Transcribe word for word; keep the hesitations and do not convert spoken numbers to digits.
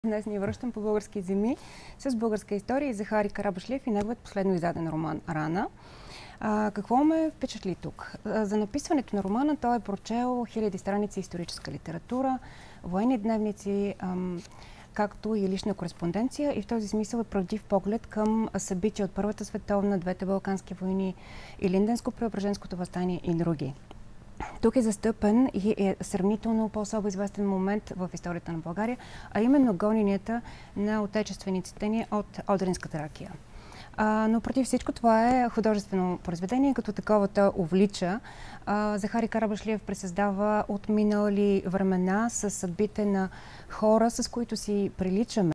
Днес ни връщам по български земи с българска история и Захари Карабашлиев и неговият последно издаден роман "Рана". А, какво ме впечатли тук? А, за написването на романа той е прочел хиляди страници историческа литература, военни дневници, ам, както и лична кореспонденция, и в този смисъл е правдив поглед към събития от Първата световна, двете балкански войни, Илинденско-Преображенското въстание и други. Тук е застъпен и е сравнително по-особо известен момент в историята на България, а именно гоненията на отечествениците ни от Одринската ракия. А, но против всичко това е художествено произведение, като таковата увлича. А, Захари Карабашлиев пресъздава от минали времена с съдбите на хора, с които си приличаме.